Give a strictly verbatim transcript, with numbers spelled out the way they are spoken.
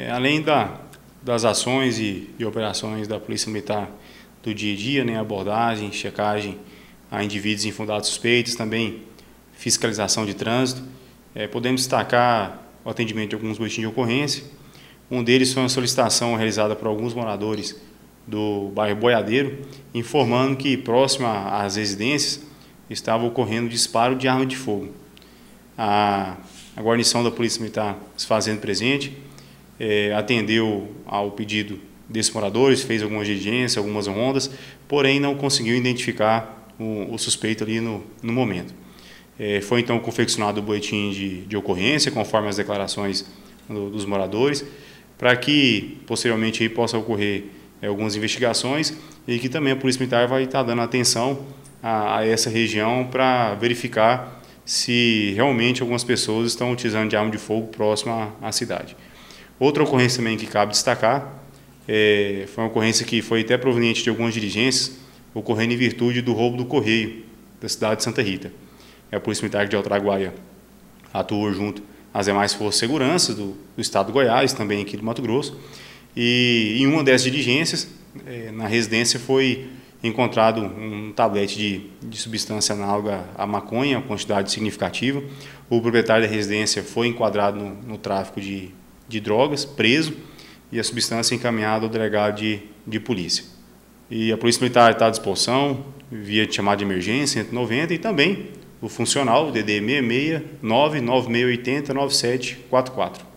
É, além da, das ações e, e operações da Polícia Militar do dia a dia, né, abordagem, checagem a indivíduos em fundados suspeitos, também fiscalização de trânsito, é, podemos destacar o atendimento de alguns boletins de ocorrência. Um deles foi uma solicitação realizada por alguns moradores do bairro Boiadeiro, informando que próximo às residências estava ocorrendo disparo de arma de fogo. A, a guarnição da Polícia Militar se fazendo presente, é, atendeu ao pedido desses moradores, fez algumas diligências, algumas rondas, porém não conseguiu identificar o, o suspeito ali no, no momento. É, foi então confeccionado o boletim de, de ocorrência, conforme as declarações do, dos moradores, para que posteriormente aí possa ocorrer é, algumas investigações e que também a Polícia Militar vai estar dando atenção a, a essa região para verificar se realmente algumas pessoas estão utilizando de arma de fogo próxima à, à cidade. Outra ocorrência também que cabe destacar é, foi uma ocorrência que foi até proveniente de algumas diligências, ocorrendo em virtude do roubo do correio da cidade de Santa Rita. A Polícia Militar de Altraguaia atuou junto às demais forças de segurança do, do estado de Goiás, também aqui do Mato Grosso, e em uma dessas diligências, é, na residência foi encontrado um tablete de, de substância análoga à maconha, uma quantidade significativa. O proprietário da residência foi enquadrado no, no tráfico de, de drogas, preso, e a substância encaminhada ao delegado de, de polícia. E a Polícia Militar está à disposição, via chamada de emergência, cento e noventa, e também o funcional, o D D seis seis nove nove seis oito zero nove sete quatro quatro.